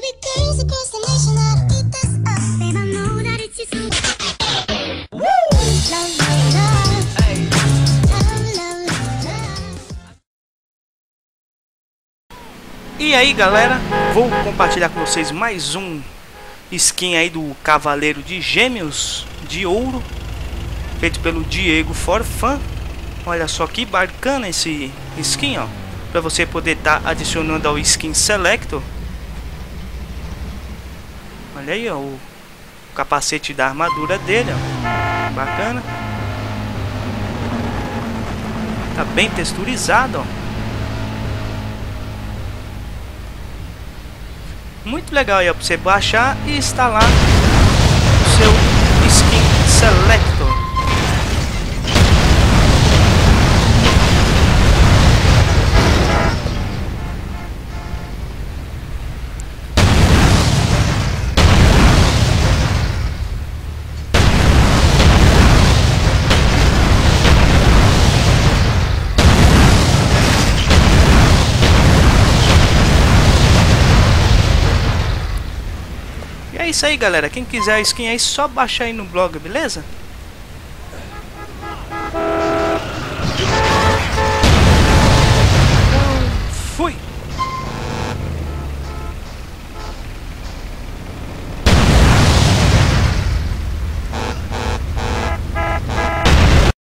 E aí galera, vou compartilhar com vocês mais um skin aí do Cavaleiro de Gêmeos de Ouro, feito pelo Diego Forfan. Olha só que bacana esse skin, ó, para você poder estar adicionando ao Skin Selector. Olha aí, ó, o capacete da armadura dele, ó, bacana. Tá bem texturizado, ó. Muito legal aí, ó, pra você baixar e instalar o seu Skin Selector. É isso aí galera, quem quiser a skin aí só baixar aí no blog, beleza?